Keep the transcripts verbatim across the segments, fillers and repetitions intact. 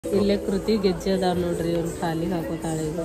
ಇಲ್ಲೇ ಕೃತಿ ಗೆಜ್ಜೆ ಅದಾವ ನೋಡ್ರಿ, ಒಂದು ಖಾಲಿ ಹಾಕೋತಾಳೆ ಇದು.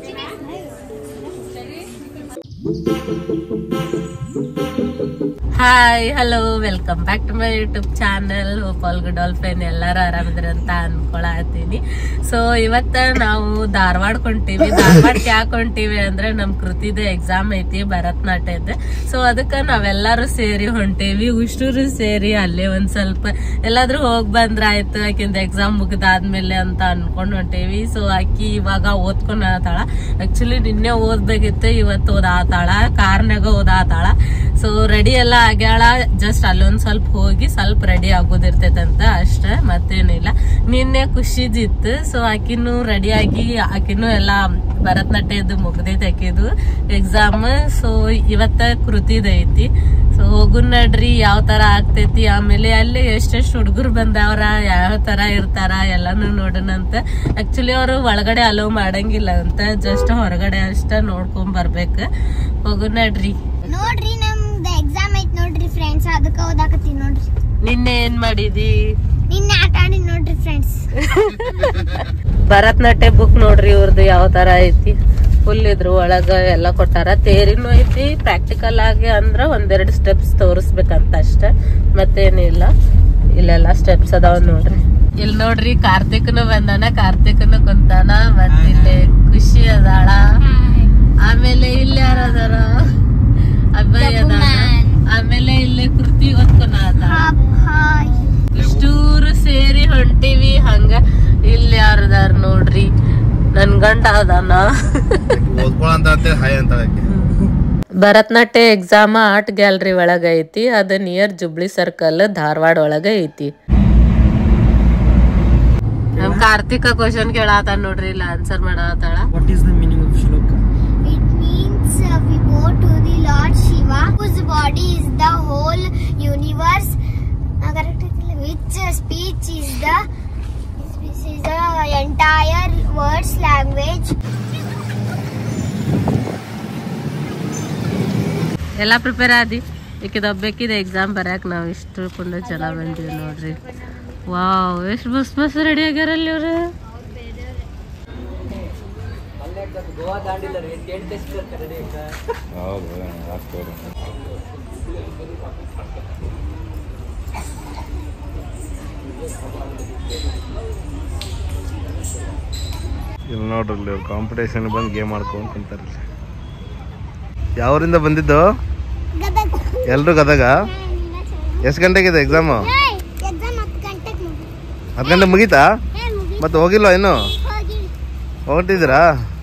Hi hello welcome back to my YouTube channel. Hope all good all friend ಎಲ್ಲಾರು ಆರಾಮಿದ್ರಿ ಅಂತ ಅನ್ಕೊಳತೀನಿ. ಸೊ ಇವತ್ತ ನಾವು ಧಾರವಾಡ ಕೊಂಟೀವಿ. ಧಾರವಾಡಕ್ಕೆ ಯಾಕೆ ಹೊಂಟೀವಿ ಅಂದ್ರೆ ನಮ್ ಕೃತಿದ ಎಕ್ಸಾಮ್ ಐತಿ ಭರತನಾಟ್ಯದ. ಸೊ ಅದಕ್ಕ ನಾವೆಲ್ಲಾರು ಸೇರಿ ಹೊಂಟೇವಿ, ಉಷ್ಟೂರು ಸೇರಿ ಅಲ್ಲೇ ಒಂದ್ ಸ್ವಲ್ಪ ಎಲ್ಲಾದ್ರೂ ಹೋಗ್ ಬಂದ್ರ ಆಯ್ತು, ಆಕಿಂದ ಎಕ್ಸಾಮ್ ಮುಗ್ದಾದ್ಮೇಲೆ ಅಂತ ಅನ್ಕೊಂಡ್ ಹೊಂಟೇವಿ. ಸೊ ಆಕಿ ಇವಾಗ ಓದ್ಕೊಂಡ್ ಆತಾಳ. ಆಕ್ಚುಲಿ ನಿನ್ನೆ ಓದ್ಬೇಕಿತ್ತು, ಇವತ್ತು ಓದಾತಾಳ, ಕಾರ್ನಾಗ ಓದಾತಾಳ. ಸೊ ರೆಡಿ ಎಲ್ಲ ಆಗ್ಯಾಳ, ಜಸ್ಟ್ ಅಲ್ಲೊಂದ್ ಸ್ವಲ್ಪ ಹೋಗಿ ಸ್ವಲ್ಪ ರೆಡಿ ಆಗೋದಿರ್ತೈತಂತ ಅಷ್ಟ, ಮತ್ತೇನಿಲ್ಲ. ನಿನ್ನೆ ಖುಷಿದಿತ್ತು. ಸೊ ಆಕಿನೂ ರೆಡಿ ಆಗಿ ಆಕಿನೂ ಎಲ್ಲಾ ಭರತನಾಟ್ಯದ ಮುಗ್ದೈತಿ ಆಕಿದು ಎಕ್ಸಾಮ್. ಸೊ ಇವತ್ತ ಕೃತಿದ ಐತಿ. ಸೊ ಹೋಗು ನಡ್ರಿ ಯಾವ ತರ ಆಗ್ತೈತಿ, ಆಮೇಲೆ ಅಲ್ಲಿ ಎಷ್ಟೆಷ್ಟು ಹುಡುಗರು ಬಂದವ್ರ, ಯಾವ ತರ ಇರ್ತಾರ ಎಲ್ಲಾನು ನೋಡೋಣಂತ. ಆಕ್ಚುಲಿ ಅವ್ರು ಒಳಗಡೆ ಅಲೋ ಮಾಡಂಗಿಲ್ಲ ಅಂತ, ಜಸ್ಟ್ ಹೊರಗಡೆ ಅಷ್ಟ ನೋಡ್ಕೊಂಡ್ ಬರ್ಬೇಕ. ಹೋಗು ನಡ್ರಿ. ನೋಡ್ರಿ ನಮ್ದು ಎಕ್ಸಾಮ್ ಐತ್ ನೋಡ್ರಿ ಫ್ರೆಂಡ್ಸ್, ಅದಕ್ಕ ಓದಾಕತ್ತೀನಿ ನೋಡ್ರಿ. ನಿನ್ನೆ ಏನ್ ಮಾಡಿದಿ? ನಿನ್ನೆ ಆಟ ಆಡಿ ನೋಡ್ರಿ ಫ್ರೆಂಡ್ಸ್. ಭರತನಾಟ್ಯ ಬುಕ್ ನೋಡ್ರಿ ಇವ್ರದ್ದು ಯಾವ ತರ ಐತಿ. ಫುಲ್ ಇದ್ರ ಒಳಗ ಎಲ್ಲಾ ಕೊಟ್ಟಾರ. ತೇರಿನೂ ಐತಿ, ಪ್ರಾಕ್ಟಿಕಲ್ ಆಗಿ ಅಂದ್ರ ಒಂದೆರಡು ಸ್ಟೆಪ್ಸ್ ತೋರಿಸ್ಬೇಕಂತ ಅಷ್ಟ, ಮತ್ತೇನಿಲ್ಲ. ಇಲ್ಲೆಲ್ಲಾ ಸ್ಟೆಪ್ಸ್ ಅದಾವ ನೋಡ್ರಿ. ಇಲ್ಲಿ ನೋಡ್ರಿ ಕಾರ್ತಿಕ್ನು ಬಂದಾನ, ಕಾರ್ತಿಕ್ನು ಕುಂತಾನ, ಮತ್ತ ಇಲ್ಲಿ ಖುಷಿ ಅದಾಳ. ಆಮೇಲೆ ಇಲ್ಲಿ ಯಾರ ಅದಾರ? ಅಭಯ್ ಅದಾನ. ಆಮೇಲೆ ಇಲ್ಲಿ ಕೃತಿ ಓದ್ಕೊನ ಇಷ್ಟೂರು ಸೇರಿ ಹೊಂಟಿವಿ. ಹಂಗ ಇಲ್ಲಿ ಯಾರದಾರ ನೋಡ್ರಿ, ನನ್ ಗಂಡ ಅದಾನ. ಭರತನಾಟ್ಯ ಎಕ್ಸಾಮ್ ಆರ್ಟ್ ಗ್ಯಾಲರಿ ಒಳಗ ಐತಿ, ಅದ ನಿಯರ್ ಜುಬ್ಲಿ ಸರ್ಕಲ್ ಧಾರವಾಡ ಒಳಗ ಐತಿ. ನಮ್ ಕಾರ್ತಿಕ ಕ್ವಶನ್ ಕೇಳಾತ ನೋಡ್ರಿ, ಇಲ್ಲ ಆನ್ಸರ್ ಮಾಡಾತಾಳ. What is the meaning of shloka? It means uh, we bow to the Lord Shiva, whose body is the whole universe. Uh, correct ಐತಿಲ್ಲ? Which uh, speech is the speech is the entire world's language. ಎಲ್ಲ prepare ಆದಿ? ಈಕಿದ ಒಬ್ಬೇಕಿದೆ exam ಬರ್ಯಾಕ. ನಾವ್ ಇಷ್ಟು ಕೊಂಡು ಜನ ಬಂದಿವಿ ನೋಡ್ರಿ. ವಾವ್, ಎಷ್ಟು ಬಸ್ ಬಸ್ ರೆಡಿ ಆಗ್ಯಾರಲ್ಲಿ ಇವ್ರು. ಇಲ್ಲಿ ನೋಡ್ರಿ ಕಾಂಪಿಟೇಷನ್ ಬಂದು ಗೇಮ್ ಆಡ್ಕೊಂಡ್ ಕುಂತಾರ. ಯಾವರಿಂದ ಬಂದಿದ್ದು? ಎಲ್ರು ಗದಗ. ಎಷ್ಟು ಗಂಟೆಗಿದೆ ಎಕ್ಸಾಮು? ಹತ್ತು ಗಂಟೆ ಮುಗೀತಾ? ಮತ್ತೆ ಹೋಗಿಲ್ವಾ ಇನ್ನು? ಹೊರಟಿದ್ದೀರಾ?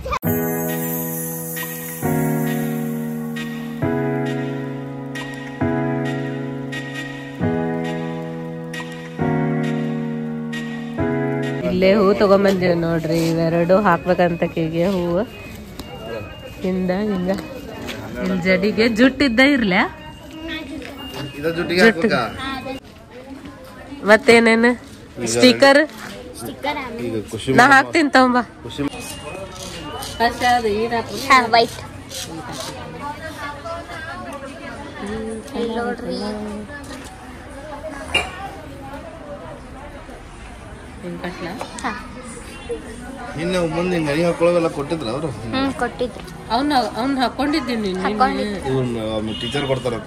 ಇಲ್ಲೇ ಹೂ ತಗೊಂಬಂದಿವಿ ನೋಡ್ರಿ, ಇವೆರಡು ಹಾಕ್ಬೇಕಂತ ಕೀಗೆ ಹೂವು. ಹಿಂದ ಹಿಂಗ ಇಲ್ಲಿ ಜಡಿಗೆ ಜುಟ್ಟಿದ್ದ ಇರ್ಲ. ಮತ್ತೇನೇನು ಸ್ಟಿಕರ್ ನಾ ಹಾಕ್ತೀನಿ ತಗೊಂಬ. ವೈಟ್ ನೋಡ್ರಿ. ಇನ್ನು ಮುಂದೆ ಹಿಂಗೆ ಅಡಿ ಹಾಕೊಳ್ಳೋವೆಲ್ಲ ಕೊಟ್ಟಿದ್ರ ಅವರು? ಕೊಟ್ಟಿದ್ರು. ಅವ್ನ ಅವ್ನ ಹಾಕೊಂಡಿದ್ದೀನಿ. ಟೀಚರ್ ಕೊಡ್ತಾರಂತ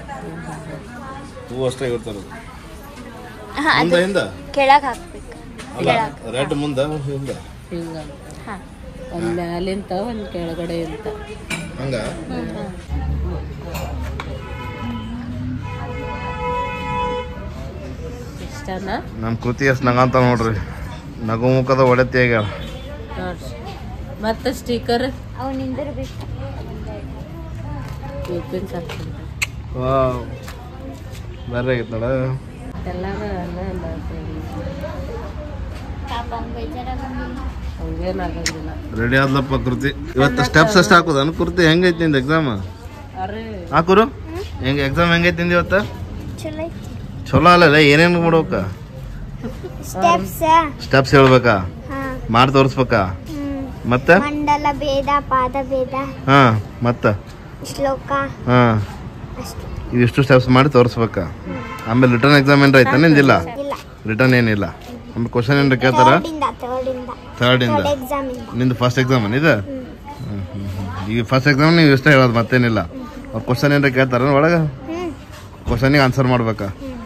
ಹೂ ಅಷ್ಟೇ ಇರ್ತಾರ. ಮುಂದೆ ಹಿಂದ ಕೆಳಗ್ ಹಾಕ್ಬೇಕು. ರೆಡ್ ಮುಂದ ಹಿಂದ ಹಿಂಗ ಒಂದ್ ಮ್ಯಾಲಿಂತ ಒಂದ್ ಕೆಳಗಡೆ ಅಂತ ಹಂಗ. ಇಷ್ಟನಾ? ನಮ್ ಕೃತಿ ಎಷ್ಟ್ ನಗಂತ ನೋಡ್ರಿ, ನಗು ಮುಖದ ಒಡತಿ ಆಗ್ಯಾಳ ನೋಡ್ರಿ. ಮತ್ತೆ ಸ್ಟಿಕರ್ ಅವನಿಂದಿರ್ಬೇಕು. ವಾವ್, ಬರ್ರಿ ಆಗಿತ್ತು ನೋಡ. ಎಲ್ಲಾರು ಹಂಗೇನಾಗಂಗಿಲ್ಲ. ರೆಡಿ ಆದ್ಲಪ್ಪ ಕೃತಿ. ಇವತ್ತು ಸ್ಟೆಪ್ಸ್ ಅಷ್ಟು ಹಾಕುದ ಅನ್ ಕೃತಿ? ಹೆಂಗೈತಿ ನಿಂದ ಎಕ್ಸಾಮ್? ಹಾಕುರು ಹೆಂಗ ಎಕ್ಸಾಮ್ ಹೆಂಗೈತಿ ನಿಂದ ಇವತ್ತ? ಚಲೋ ಅಲ್ಲ, ಏನೇನು ಮಾಡ್ಬೇಕ? ಸ್ಟೆಪ್ಸ್ ಹೇಳ್ಬೇಕಾ? ಮಾಡಿ ತೋರಿಸ್ಬೇಕಾ? ಮತ್ತೆ ಮಂಡಲ ಭೇದ, ಪಾದ ಭೇದ, ಹಾ, ಮತ್ತ ಶ್ಲೋಕ, ಹಾ, ಇವಿಷ್ಟು ಸ್ಟೆಪ್ಸ್ ಮಾಡಿ ತೋರಿಸ್ಬೇಕಾ? ಆಮೇಲೆ ರಿಟರ್ನ್ ಎಕ್ಸಾಮ್ ಏನ್ರ ಐತ? ನಿಂದಿಲ್ಲ ರಿಟರ್ನ್ ಏನಿಲ್ಲ. ಆಮೇಲೆ ಕ್ವಶನ್ ಏನಾರ ಕೇಳ್ತಾರ? ಥರ್ಡ್ ಇಂದ ನಿಂದು ಫಸ್ಟ್ ಎಕ್ಸಾಮ್ ಇದು? ಈಗ ಫಸ್ಟ್ ಎಕ್ಸಾಮ್ ನೀವು ಇಷ್ಟ ಹೇಳೋದು ಮತ್ತೇನಿಲ್ಲ. ಅವ್ರು ಕ್ವಶನ್ ಏನಾರ ಕೇಳ್ತಾರ ಒಳಗೆ? ಕ್ವಶನಿಗೆ ಆನ್ಸರ್ ಮಾಡ್ಬೇಕಾ?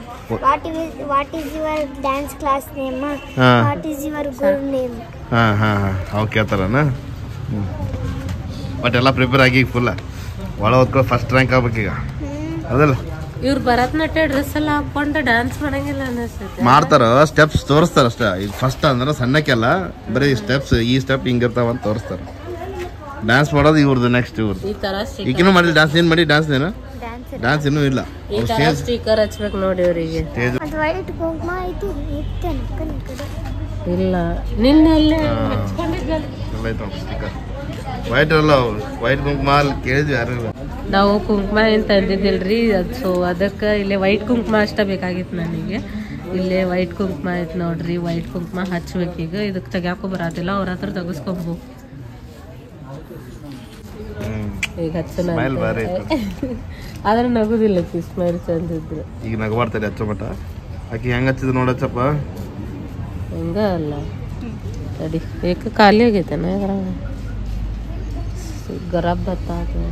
ಹಾಂ ಹಾಂ ಹಾಂ ಅವು ಕೇಳ್ತಾರನ? ಹ್ಞೂ ಬಟ್ ಎಲ್ಲ ಪ್ರಿಪೇರ್ ಆಗಿ ಫುಲ್ಲ ಒಳ ಓದ್ಕೊಂಡು ಫಸ್ಟ್ ರ್ಯಾಂಕ್ ಆಗ್ಬೇಕೀಗ ಅದಲ್ಲ? ಇವ್ರು ಭರತನಾಟ್ಯ ಡ್ರೆಸ್ ಎಲ್ಲ ಹಾಕೊಂಡು ಡ್ಯಾನ್ಸ್ ಮಾಡಂಗಿಲ್ಲ ಅನಿಸ್ತೈತೆ. ಮಾಡ್ತಾರ, ಸ್ಟೆಪ್ಸ್ ತೋರಿಸ್ತಾರ ಅಷ್ಟೇ. ಈಗ ಫಸ್ಟ್ ಅಂದ್ರೆ ಸಣ್ಣಕ್ಕೆಲ್ಲ ಬರೀ ಸ್ಟೆಪ್ಸ್ ಈ ಸ್ಟೆಪ್ ಹಿಂಗಿರ್ತಾವ ಅಂತ ತೋರಿಸ್ತಾರ. ಡ್ಯಾನ್ಸ್ ಮಾಡೋದು ಇವ್ರದ್ದು ನೆಕ್ಸ್ಟ್ ಇವ್ರದ್ದು. ಈಗಿನೂ ಮಾಡಿ ಡ್ಯಾನ್ಸ್ ಏನ್ ಮಾಡಿ ಡ್ಯಾನ್ಸ್ ಏನು ಡ್ಯಾನ್ಸ್ ಇನ್ನೂ ಇಲ್ಲ. ಸ್ಟಿಕರ್ ಹಚ್ಬೇಕು ನೋಡಿ ಅವರಿಗೆ. ಇಲ್ಲ ನಿನ್ನೆ ಸ್ಟಿಕರ್ ವೈಟ್ ಅಲ್ಲ, ವೈಟ್ ಕುಂಕುಮ ಅಲ್ಲಿ ಕೇಳಿದ್ವಿ ಯಾರು. ನಾವು ಕುಂಕುಮ ಏನು ತಂದಿದ್ದಿಲ್ರಿ, ಅದು ಸೊ ಅದಕ್ಕೆ ಇಲ್ಲೇ ವೈಟ್ ಕುಂಕುಮ ಅಷ್ಟೇ ಬೇಕಾಗಿತ್ತು ನನಗೆ. ಇಲ್ಲೇ ವೈಟ್ ಕುಂಕುಮ ಐತೆ ನೋಡ್ರಿ, ವೈಟ್ ಕುಂಕುಮ ಹಚ್ಬೇಕೀಗ. ಇದಕ್ಕೆ ತೆಗ್ಯಾಕೋ ಬರತ್ತಿಲ್ಲ, ಅವ್ರ ಹತ್ರ ತೆಗಿಸ್ಕೊಬೋ. ಈಗ ಹಚ್ಚನ ಆದ್ರೆ ನಗುದಿಲ್ಲ, ಸ್ಮೈಲ್ ಚಂದಿದ್ರು. ಈಗ ನಗಬಾರ್ತಾರೆ ಹಚ್ಚ ಮಟ. ಆಕಿ ಹೆಂಗ ಹಚ್ಚಿದ್ ನೋಡಚ್ಚಪ್ಪ. ಹಂಗ ಅಲ್ಲ ತಡಿ, ಏಕ ಖಾಲಿ ಆಗೈತೆನ ಗರಾಬ್ ಬತ್ತ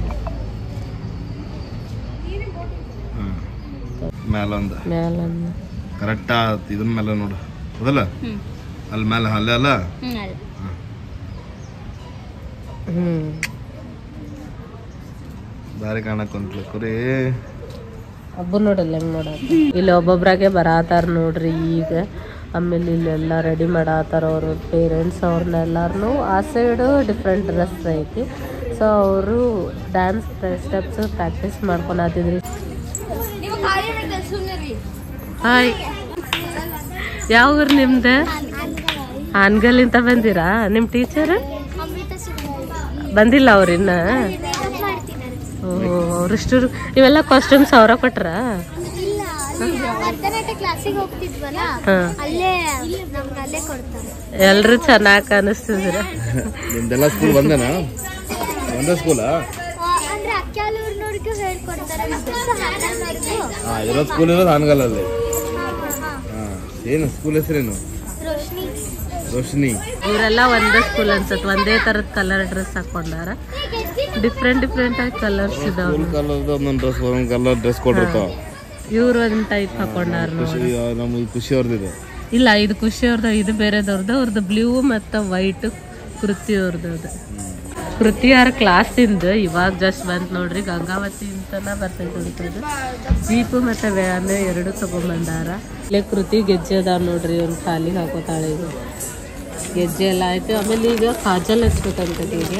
ಮೇಲೊಂದು ಮೇಲೊಂದು ಕರೆಕ್ಟ್ ಇದನ್ನ ಮೇಲೆ ನೋಡು ಹೌದಲ್ಲ? ಅಲ್ಲಿ ಮೇಲೆ ಅಲ್ಲೇ ಅಲ್ಲ? ಹ್ಮ್ ದಾರಿ ಕಾಣಕ್ ಕುಂತ್ಲ ಕುರಿ ಹಬ್ಬ ನೋಡಲ್ಲ ಹೆಂಗ್ ನೋಡ. ಇಲ್ಲಿ ಒಬ್ಬೊಬ್ರಾಗೆ ಬರಾತಾರ ನೋಡ್ರಿ ಈಗ. ಆಮೇಲೆ ಇಲ್ಲೆಲ್ಲ ರೆಡಿ ಮಾಡಾತಾರ ಅವ್ರ ಪೇರೆಂಟ್ಸ್ ಅವ್ರನ್ನೆಲ್ಲಾರು. ಆ ಸೈಡು ಡಿಫ್ರೆಂಟ್ ಡ್ರೆಸ್ ಐತಿ, ಸೊ ಅವರು ಡ್ಯಾನ್ಸ್ ಸ್ಟೆಪ್ಸ್ ಪ್ರಾಕ್ಟೀಸ್ ಮಾಡ್ಕೊಳತಿದ್ರಿ. ಹಾಯ್, ಯಾವ ಊರು ನಿಮ್ದು? ಹಾನಗಲ್ಲಿಂದ ಬಂದಿರಾ? ನಿಮ್ಮ ಟೀಚರ್ ಬಂದಿಲ್ಲ ಅವ್ರಿನ್ನ? ಓಹೋ, ಅವ್ರಿಷ್ಟು ಇವೆಲ್ಲ ಕಾಸ್ಟ್ಯೂಮ್ಸ್ ಅವರ ಕೊಟ್ರ? ಎಲ್ರು ಚೆನ್ನಾಗಿ ಕಾಣಿಸ್ತಿದ್ರ. ನಿಮ್ದೆಲ್ಲ ಸ್ಕೂಲ್ ಒಂದೇನಾ? ಒಂದೇ ಸ್ಕೂಲಾ? ಇರೋದು ಸ್ಕೂಲ್ ಇರೋದು ಹಾನಗಲ್ಲಲ್ಲಿ. ಏನು ಸ್ಕೂಲ್ ಹೆಸರೇನು? ರೋಶಿನಿ. ಇವರೆಲ್ಲ ಒಂದೇ ಸ್ಕೂಲ್ ಅನ್ಸತ್, ಒಂದೇ ತರದ ಕಲರ್ ಡ್ರೆಸ್ ಹಾಕೊಂಡಾರ. ಡಿಫ್ರೆಂಟ್ ಡಿಫ್ರೆಂಟ್ ಆಗಿ ಕಲರ್ಸ್ ಇದಾವ. ಒಂದೊಂದು ಡ್ರೆಸ್ ಒಂದೊಂದು ಕಲರ್ ಡ್ರೆಸ್ ಕೊಟ್ಟಿರ್ತಾವ. ಇವ್ರು ಒಂದ್ ಟೈಪ್ ಹಾಕೊಂಡಾರ. ನಮ್ಗೆ ಖುಷಿ ಅವ್ರದ್ದು ಇಲ್ಲ, ಇದು ಖುಷಿ ಅವ್ರದ್ದು, ಇದು ಬೇರೆದವ್ರದ್ದು. ಅವ್ರದ್ದು ಬ್ಲೂ ಮತ್ತು ವೈಟ್ ಕೃತಿ ಅವ್ರದ್ದು. ಅದು ಕೃತಿ ಯಾರ ಕ್ಲಾಸಿಂದ ಇವಾಗ ಜಸ್ಟ್ ಬಂತು ನೋಡ್ರಿ. ಗಂಗಾವತಿ ಅಂತನ ಬರ್ತೈತೆ ಅಂತದ್ದು. ಜೀಪು ಮತ್ತು ವ್ಯಾನ್ ಎರಡು ತಗೊಂಡ್ಬಂದಾರ. ಇಲ್ಲೇ ಕೃತಿ ಗೆಜ್ಜೆ ಅದಾವ ನೋಡ್ರಿ, ಒಂದು ಖಾಲಿ ಹಾಕೋತಾಳೆ. ಇದು ಗೆಜ್ಜೆ ಎಲ್ಲ ಆಯ್ತು. ಆಮೇಲೆ ಈಗ ಕಾಜಲ್ ಹಚ್ಬೇಕಂತದೆ. ಈಗ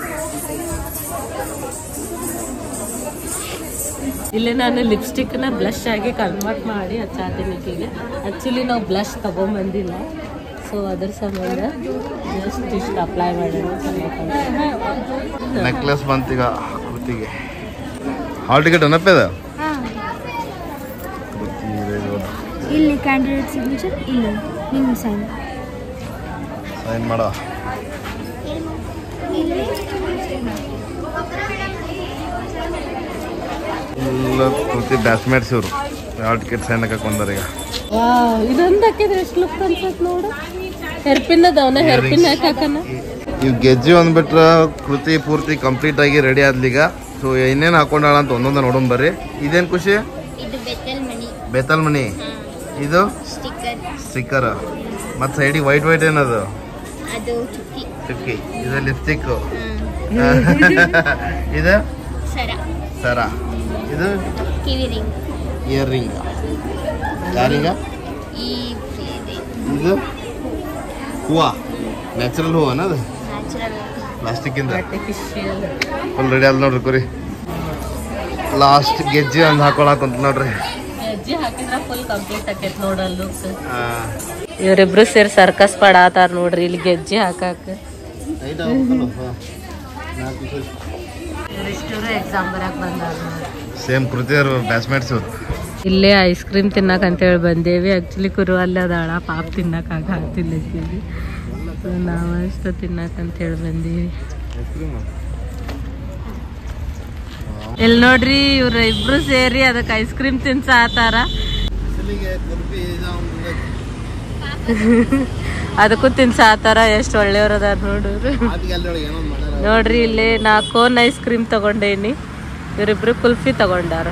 ಇಲ್ಲಿ ನಾನು ಲಿಪ್ಸ್ಟಿಕ್ನ ಬ್ಲಷ್ ಆಗಿ ಕನ್ವರ್ಟ್ ಮಾಡಿ ಹಚ್ಚಾತೀನಿ ಈಗೀಗ. ಆ್ಯಕ್ಚುಲಿ ನಾವು ಬ್ಲಷ್ ತಗೊಂಬಂದಿಲ್ಲ, ಸೊ ಅದ್ರ ಸಂಬಂಧ ಜಸ್ಟ್ ಇಷ್ಟು ಅಪ್ಲೈ ಮಾಡೋಣ. ನೆಕ್ಲೆಸ್ ಬಂತೀಗ ಕೃತಿಗೆ. ಹಾಲ್ ಟಿಕೆಟ್ ಅನ್ನಪ್ಪದ ಇಲ್ಲಿ ಕ್ಯಾಂಡಿಡೇಟ್ ಸಿಗ್ನೇಚರ್, ಇಲ್ಲಿ ನಿಮ್ಮ ಸೈನ್ ಸೈನ್ ಮಾಡೋ. ಎಲ್ಲ ಕೃತಿ ಬ್ಯಾಚ್ಮೇಟ್ಸ್ ಇವರು ಹಾಲ್ ಟಿಕೆಟ್ ಸೈನ್ ಹಾಕಕ್ ಬಂದಾರ. ಈಗ ಇದೊಂದು ಹಾಕಿದ್ರೆ ಎಷ್ಟು ಲುಕ್ ಅನ್ಸತ್ ನೋಡು. ಹೆರ್ಪಿನ್ ಅದಾವನ, ಹೆರ್ಪಿನ್ ಹಾಕನ. ಇವ್ ಗೆಜ್ಜೆ ಒಂದ್ಬಿಟ್ರ ಕೃತಿ ಪೂರ್ತಿ ಕಂಪ್ಲೀಟ್ ಆಗಿ ರೆಡಿ ಆದ್ಲೀಗ. ಸೊ ಇನ್ನೇನು ಹಾಕೊಂಡಾಳ ಅಂತ ಒಂದೊಂದ ನೋಡೋಣ ಬರ್ರಿ. ಇದೇನ್ ಖುಷಿ? ಬೇತಲ್ ಮಣಿ. ಇದು ಸ್ಟಿಕ್ಕರ್. ಮತ್ ಸೈಡಿಗೆ ವೈಟ್ ವೈಟ್ ಏನದು? ಚುಕ್ಕಿ. ಇದು ಲಿಪ್ಸ್ಟಿಕ್. ಇದು ಸರ. ಇದು ಇಯರ್ ರಿಂಗ್. ಯಾರಿಂಗ? ಇದು ಹೂವ, ನ್ಯಾಚುರಲ್ ಹೂವ ಅನ್ನೋದು, ಪ್ಲಾಸ್ಟಿಕ್ ಇಂದ ಫುಲ್ ರೆಡಿ ಆದ್ ನೋಡ್ರಿ ಕುರಿ. ಲಾಸ್ಟ್ ಗೆಜ್ಜೆ ಒಂದು ಹಾಕೊಳಕಂತ ನೋಡ್ರಿ. ಗೆಜ್ಜೆ ಹಾಕಿದ್ರ ಫುಲ್ ಕಂಪ್ಲೀಟ್ ಆಕೈತಿ ನೋಡಲ್ ಲುಕ್. ಇವರಿಬ್ರು ಸೇರಿ ಸರ್ಕಸ್ ಪಡಾತಾರ ನೋಡ್ರಿ ಇಲ್ಲಿ ಗೆಜ್ಜೆ ಹಾಕಾಕ. ಎಕ್ಸಾಮ್ ಬರಕ್ ಬಂದಾರ. ಸೇಮ್ ಕೃತಿ ಅವ್ರು ಬ್ಯಾಚ್ಮೇಟ್ಸ್ ಅವ್ರು. ಇಲ್ಲೇ ಐಸ್ ಕ್ರೀಮ್ ತಿನ್ನಕ್ ಅಂತೇಳಿ ಬಂದೇವಿ. ಆಕ್ಚುಲಿ ಕುರು ಅಲ್ಲೇ ಅದಾಳ, ಪಾಪ ತಿನ್ನಕ್ ಆಗ ಆಗ್ತಿಲ್ಲಕ್ಕಿವಿ. ನಾವು ಅಷ್ಟು ತಿನ್ನಕ್ ಅಂತೇಳಿ ಬಂದೀವಿ. ಇಲ್ಲಿ ನೋಡ್ರಿ ಇವ್ರ ಇಬ್ರು ಸೇರಿ ಅದಕ್ಕೆ ಐಸ್ ಕ್ರೀಮ್ ತಿನ್ಸ ಆತಾರ. ಅದಕ್ಕೂ ತಿನ್ಸಾತಾರ ಎಷ್ಟು ಒಳ್ಳೆಯವ್ರ ಅದಾರ ನೋಡ್ರಿ. ನೋಡ್ರಿ ಇಲ್ಲಿ ನಾ ಕೋನ್ ಐಸ್ ಕ್ರೀಮ್ ತಗೊಂಡೇನಿ, ಇವರಿಬ್ರು ಕುಲ್ಫಿ ತಗೊಂಡಾರ.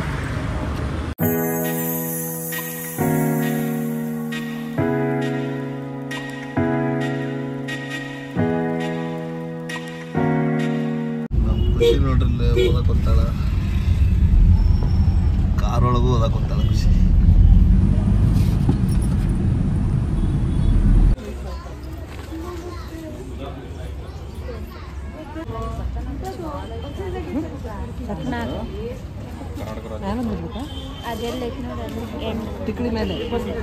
ನೋಡ್ರಿ ಓದಕ್ ಹೊಂತಾಳ, ಕಾರೊಳಗೂ ಓದಕ್ ಹೊಂತಾಳ ಖುಷಿ. ಟಿಕ್ಲಿ ಮೇಲೆ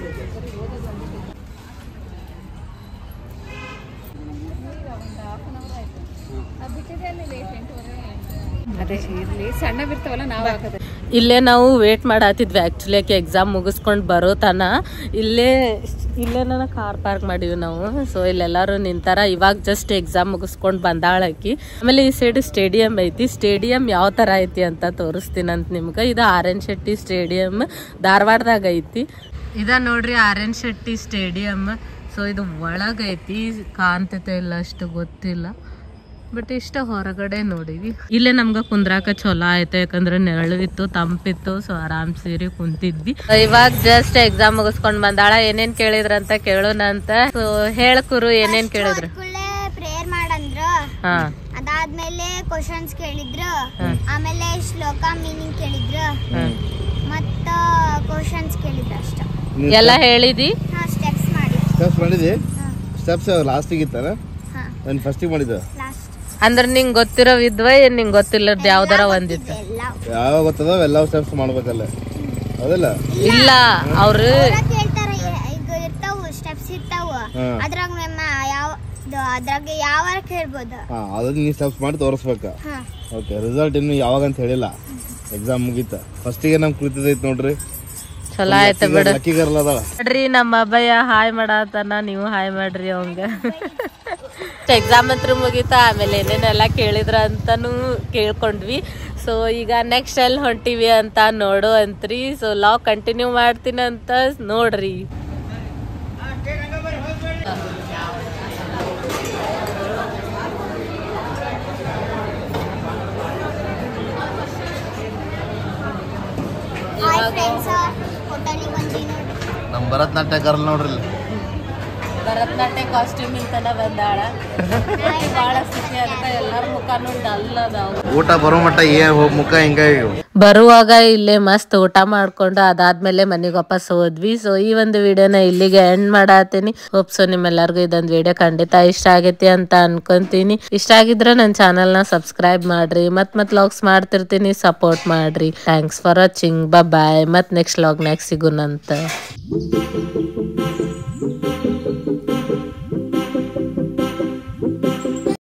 ಸಣ್ಣ ಬಿರ್ತಾವಲ್ಲ ನಾವು ಇಲ್ಲೇ ನಾವು ವೇಟ್ ಮಾಡತ್ತಿದ್ವಿ ಆ್ಯಕ್ಚುಲಿ ಆಕೆ ಎಕ್ಸಾಮ್ ಮುಗಿಸ್ಕೊಂಡು ಬರೋ ತನ. ಇಲ್ಲೇ ಇಲ್ಲೇ ನಾನು ಕಾರ್ ಪಾರ್ಕ್ ಮಾಡೀವಿ ನಾವು. ಸೊ ಇಲ್ಲೆಲ್ಲರೂ ನಿಂತಾರ. ಇವಾಗ ಜಸ್ಟ್ ಎಕ್ಸಾಮ್ ಮುಗಿಸ್ಕೊಂಡು ಬಂದಾಳಕಿ. ಆಮೇಲೆ ಈ ಸೈಡ್ ಸ್ಟೇಡಿಯಂ ಐತಿ. ಸ್ಟೇಡಿಯಂ ಯಾವ ಥರ ಐತಿ ಅಂತ ತೋರಿಸ್ತೀನಿ ಅಂತ ನಿಮ್ಗೆ. ಇದು ಆರ್ ಎನ್ ಶೆಟ್ಟಿ ಸ್ಟೇಡಿಯಂ ಧಾರವಾಡದಾಗ ಐತಿ. ಇದ ನೋಡ್ರಿ R N Shetty stadium. So ಇದು ಒಳಗೈತಿ, ಕಾಣ್ತೈತೆ ಇಲ್ಲ ಅಷ್ಟು ಗೊತ್ತಿಲ್ಲ, ಬಟ್ ಇಷ್ಟ ಹೊರಗಡೆ ನೋಡಿವಿ. ಇಲ್ಲೇ ನಮ್ಗ ಕುಂದ್ರಾಕ ಚಲೋ ಆಯ್ತು, ಯಾಕಂದ್ರೆ ನೆರಳು ಇತ್ತು, ತಂಪಿತ್ತು. ಸೊ ಆರಾಮ್ ಸೇರಿ ಕುಂತಿದ್ವಿ. ಇವಾಗ ಜಸ್ಟ್ ಎಕ್ಸಾಮ್ ಮುಗಿಸ್ಕೊಂಡ್ ಬಂದಾಳ. ಏನೇನ್ ಕೇಳಿದ್ರಂತ ಕೇಳೋಣ ಅಂತ. ಸೊ ಹೇಳಕುರು ಏನೇನ್ ಕೇಳಿದ್ರು. ಪ್ರೇಯರ್ ಮಾಡಂದ್ರು, ಹಾ ಅದಾದ್ಮೇಲೆ ಕ್ವಶನ್ಸ್ ಕೇಳಿದ್ರು, ಆಮೇಲೆ ಶ್ಲೋಕ ಮೀನಿಂಗ್ ಕೇಳಿದ್ರು, ಮತ್ತ ಕ್ವಶನ್ಸ್ ಕೇಳಿದ್ರು ಅಷ್ಟ. ಎಲ್ಲ ಹೇಳಿದಿ? ಸ್ಟೆಪ್ಸ್ ಮಾಡಿ ಸ್ಟೆಪ್ಸ್ ಮಾಡಿದಿ? ಸ್ಟೆಪ್ಸ್ ಲಾಸ್ಟಿಗೆ ಇತ್ತಾನ? ನಾನು ಫಸ್ಟಿಗೆ ಮಾಡಿದ್ದೆ. ಅಂದ್ರೆ ನಿಂಗ್ ಗೊತ್ತಿರೋ ವಿದ್ವ ಏನ್ ನಿಂಗ್ ಗೊತ್ತಿಲ್ಲದ ಯಾವ್ದಾರ ಒಂದಿತ್ತು? ಯಾವ ಗೊತ್ತದ ಎಲ್ಲ ಸ್ಟೆಪ್ಸ್ ಮಾಡ್ಬೇಕಲ್ಲ, ಅದಲ್ಲ? ಇಲ್ಲ, ಅವ್ರು ಕೇಳ್ತಾರ, ಈಗ ಇರ್ತಾವು ಸ್ಟೆಪ್ಸ್ ಇರ್ತಾವು, ಅದ್ರಾಗ ಮೆಮ್ಮ ಯಾವ ಅದ್ರಾಗ ಯಾವ ಕೇಳ್ಬೋದು. ಹಾ, ಅದನ್ನ ನೀ ಸ್ಟೆಪ್ಸ್ ಮಾಡಿ ತೋರಿಸ್ಬೇಕ. ಓಕೆ, ರಿಸಲ್ಟ್ ಇನ್ನು ಯಾವಾಗ ಅಂತ ಹೇಳಿಲ್ಲ, ಎಕ್ಸಾಮ್ ಮುಗೀತ. ಫಸ್ಟಿಗೆ ನಮ್ ಕುಳಿತದೈತ್ ನೋಡ್ರಿ, ಚಲೋ ಆಯ್ತು ಬಿಡು. ನೋಡ್ರಿ ನಮ್ಮ ಅಬ್ಬಯ್ಯ ಹಾಯ್ ಮಾಡಾತನ, ನೀವು ಹಾಯ್ ಮಾಡ್ರಿ ಅವಂಗ. ಎಕ್ಸಾಮ್ ಹತ್ರ ಮುಗೀತ. ಆಮೇಲೆ ಏನೇನೆಲ್ಲ ಕೇಳಿದ್ರ ಅಂತಾನು ಕೇಳ್ಕೊಂಡ್ವಿ. ಸೊ ಈಗ ನೆಕ್ಸ್ಟ್ ಎಲ್ಲಿ ಹೊಂಟಿವಿ ಅಂತ ನೋಡು ಅಂತ್ರಿ. ಸೊ ಲಾಗ್ ಕಂಟಿನ್ಯೂ ಮಾಡ್ತೀನಿ ಅಂತ ನೋಡ್ರಿ. ನಮ್ ಭರತನಾಟ್ಯ ಗರ್ಲ್ ನೋಡ್ರಿ, ಭರತನಾಟ್ಯ ಕಾಸ್ಟ್ಯೂಮ್ ಇಂತನ ಬಂದಾಳ. ಬಹಳ ಖುಷಿ ಅಂತ ಎಲ್ಲಾರ ಮುಖಾನು ಡಲ್ ಅದಾವ. ಊಟ ಬರೋ ಮಟ್ಟ ಏನ್ ಮುಖ ಹಿಂಗ. ಬರುವಾಗ ಇಲ್ಲೇ ಮಸ್ತ್ ಊಟ ಮಾಡ್ಕೊಂಡು ಅದಾದ್ಮೇಲೆ ಮನೆಗೆ ವಾಪಸ್ ಹೋದ್ವಿ. ಸೊ ಈ ಒಂದು ವಿಡಿಯೋನ ಇಲ್ಲಿಗೆ ಎಂಡ್ ಮಾಡಾತೀನಿ. ಹೋಪ್ ಸೊ ನಿಮ್ಮೆಲ್ಲರಿಗೂ ಇದೊಂದು ವಿಡಿಯೋ ಖಂಡಿತ ಇಷ್ಟ ಆಗೈತಿ ಅಂತ ಅನ್ಕೊಂತೀನಿ. ಇಷ್ಟ ಆಗಿದ್ರೆ ನನ್ನ ಚಾನಲ್ ನ ಸಬ್ಸ್ಕ್ರೈಬ್ ಮಾಡ್ರಿ. ಮತ್ ಮತ್ ಲಾಗ್ಸ್ ಮಾಡ್ತಿರ್ತೀನಿ, ಸಪೋರ್ಟ್ ಮಾಡ್ರಿ. Thanks for watching. ಬಾಯ್. ಮತ್ ನೆಕ್ಸ್ಟ್ ಲಾಗ್ ನಾಗ ಸಿಗುನಂತ.